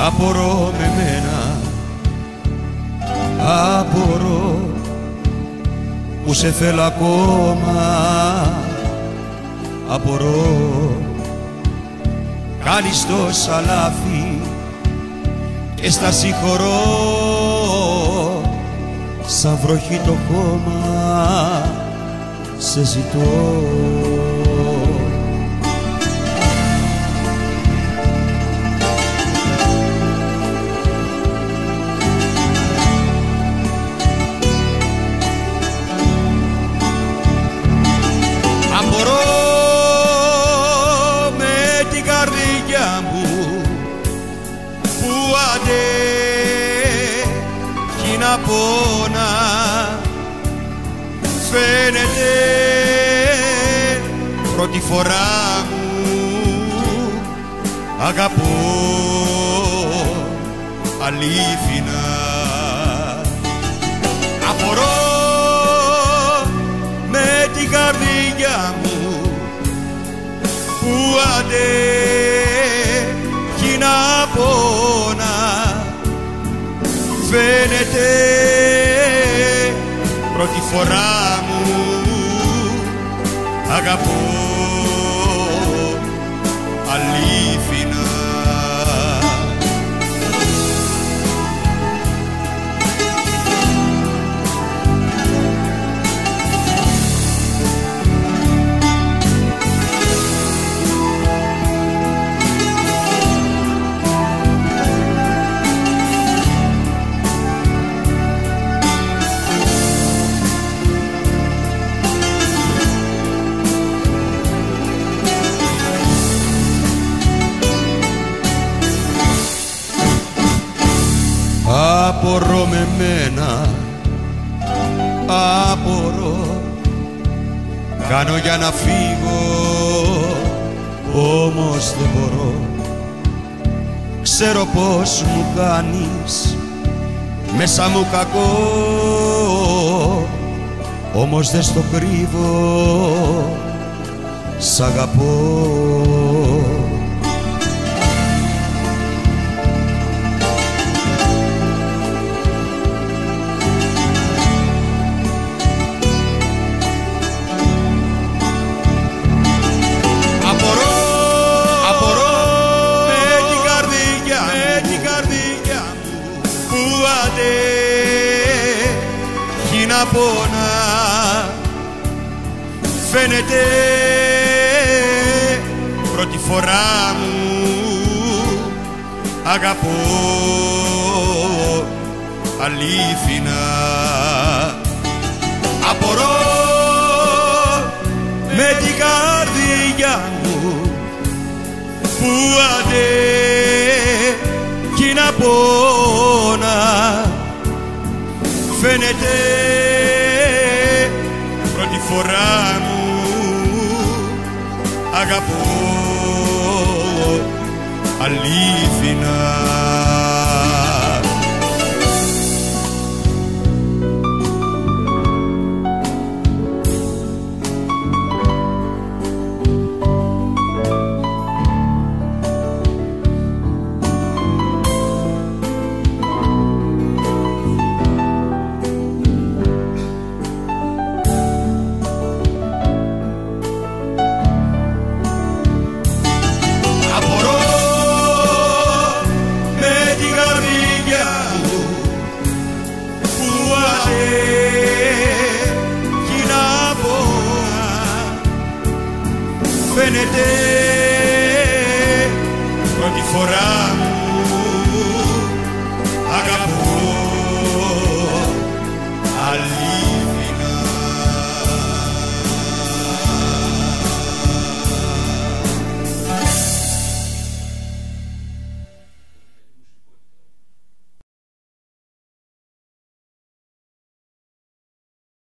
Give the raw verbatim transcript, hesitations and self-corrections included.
Απορώ με μένα, απορώ που σε θέλω ακόμα. Απορώ, κάνεις τόσα λάθη και στα συγχωρώ. Σαν βροχή το χώμα σε ζητώ. Να πόνα φαίνεται πρώτη φορά μου αγαπώ αλήθινα. Απορώ με την καρδιά μου που αντέχει να πόνα φαίνεται πρώτη φορά μου αγαπώ αλήθινα. Απορώ με μένα, απορώ, κάνω για να φύγω, όμως δεν μπορώ. Ξέρω πως μου κάνεις μέσα μου κακό, όμως δεν στο κρύβω, σ' αγαπώ. Να πόνα φαίνεται πρώτη φορά μου αγαπώ αλήθινα. Απορώ με την καρδιά μου που αντέχει να πόνα φαίνεται πρώτη φορά μου αγαπώ αλήθινα. Φαίνεται πρώτη φορά